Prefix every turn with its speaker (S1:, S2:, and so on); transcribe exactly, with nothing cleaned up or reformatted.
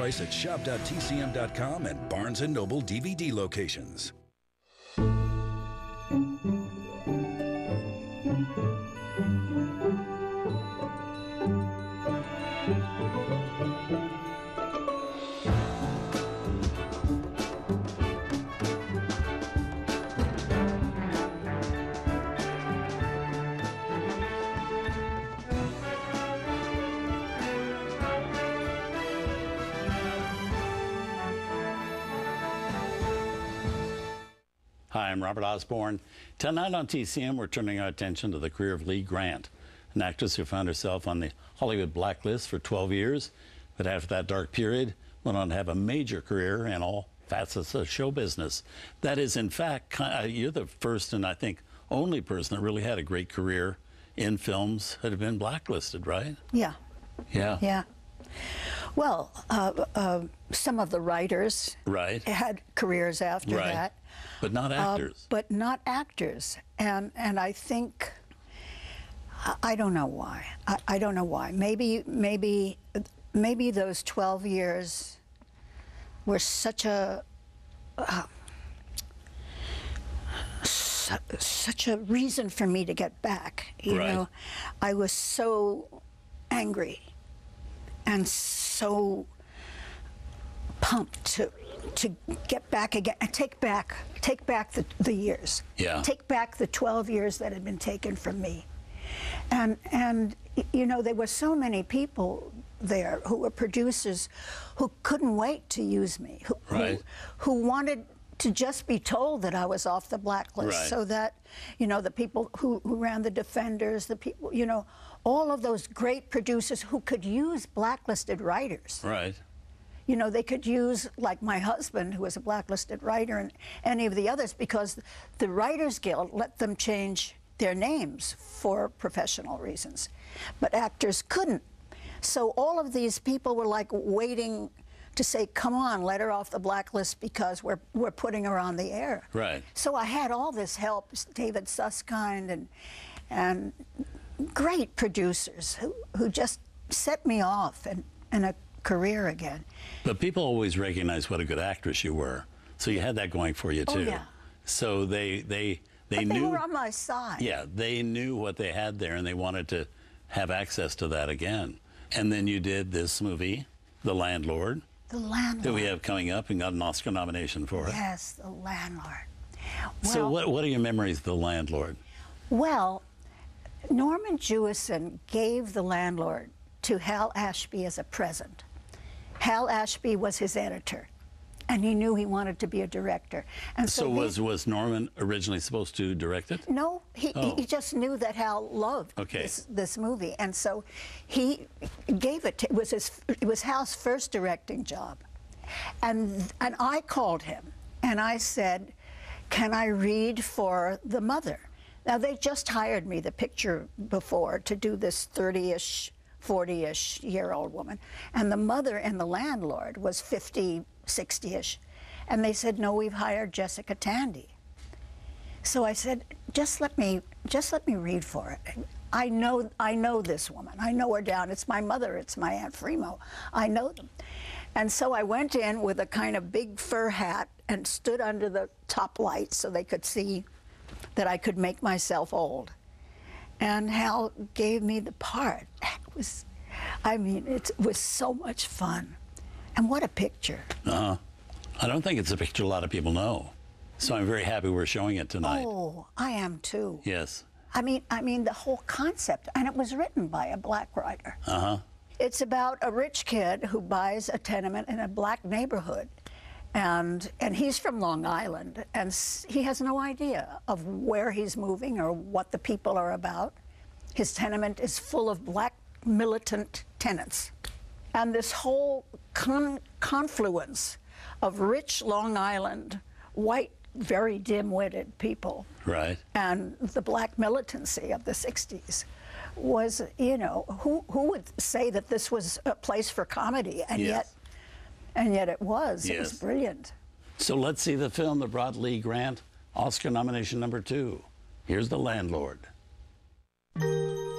S1: price at shop dot T C M dot com and Barnes and Noble D V D locations.
S2: Hi, I'm Robert Osborne. Tonight on T C M, we're turning our attention to the career of Lee Grant, an actress who found herself on the Hollywood blacklist for twelve years, but after that dark period, went on to have a major career in all facets of show business. That is, in fact, you're the first and I think only person that really had a great career in films that have been blacklisted, right?
S3: Yeah.
S2: Yeah.
S3: Yeah. Well, uh, uh, some of the writers
S2: right.
S3: had careers after
S2: right.
S3: that.
S2: But not actors.
S3: Uh, but not actors. And and I think, I, I don't know why. I, I don't know why. Maybe, maybe, maybe those twelve years were such a, uh, su such a reason for me to get back. You
S2: right.
S3: know, I was so angry and so pumped to to get back again and take back take back the, the years.
S2: Yeah.
S3: Take back the twelve years that had been taken from me. And and you know, there were so many people there who were producers who couldn't wait to use me. Who
S2: right.
S3: who, who wanted to just be told that I was off the blacklist
S2: right.
S3: so that, you know, the people who, who ran the Defenders, the people, you know, all of those great producers who could use blacklisted writers.
S2: Right.
S3: You know, they could use, like my husband, who was a blacklisted writer, and any of the others, because the Writers Guild let them change their names for professional reasons. But actors couldn't. So all of these people were like waiting to say, come on, let her off the blacklist because we're, we're putting her on the air.
S2: Right.
S3: So I had all this help, David Susskind and, and great producers who, who just set me off and, and a career again.
S2: But people always recognize what a good actress you were, so you had that going for you too.
S3: Oh, yeah.
S2: So they they they
S3: but
S2: knew
S3: they were on my side.
S2: Yeah, they knew what they had there, and they wanted to have access to that again. And then you did this movie, The Landlord.
S3: The Landlord.
S2: That we have coming up and got an Oscar nomination for it.
S3: Yes, The Landlord. Well,
S2: so what what are your memories of The Landlord?
S3: Well, Norman Jewison gave The Landlord to Hal Ashby as a present. Hal Ashby was his editor, and he knew he wanted to be a director. And so,
S2: So
S3: he,
S2: was was Norman originally supposed to direct it?
S3: No, he,
S2: Oh.
S3: he just knew that Hal loved
S2: Okay.
S3: this, this movie, and so he gave it to, it was his it was Hal's first directing job. And and I called him and I said, "Can I read for the mother?" Now they just hired me the picture before to do this thirty-ish forty-ish year old woman, and the mother and the landlord was fifty, sixty-ish, and they said, no, we've hired Jessica Tandy. So I said, just let me just let me read for it. I know I know this woman. I know her down. It's my mother. It's my Aunt Fremo. I know them. And so I went in with a kind of big fur hat and stood under the top light so they could see that I could make myself old. And Hal gave me the part. It was, I mean, it was so much fun. And what a picture.
S2: Uh-huh. I don't think it's a picture a lot of people know. So I'm very happy we're showing it tonight.
S3: Oh, I am too.
S2: Yes.
S3: I mean, I mean the whole concept, and it was written by a black writer.
S2: Uh-huh.
S3: It's about a rich kid who buys a tenement in a black neighborhood. And, and he's from Long Island, and s he has no idea of where he's moving or what the people are about. His tenement is full of black militant tenants. And this whole con confluence of rich Long Island, white, very dim-witted people,
S2: right,
S3: and the black militancy of the sixties was, you know, who, who would say that this was a place for comedy, and
S2: yes.
S3: yet And yet it was.
S2: Yes.
S3: It was brilliant.
S2: So let's see the film that brought Lee Grant Oscar nomination number two. Here's The Landlord.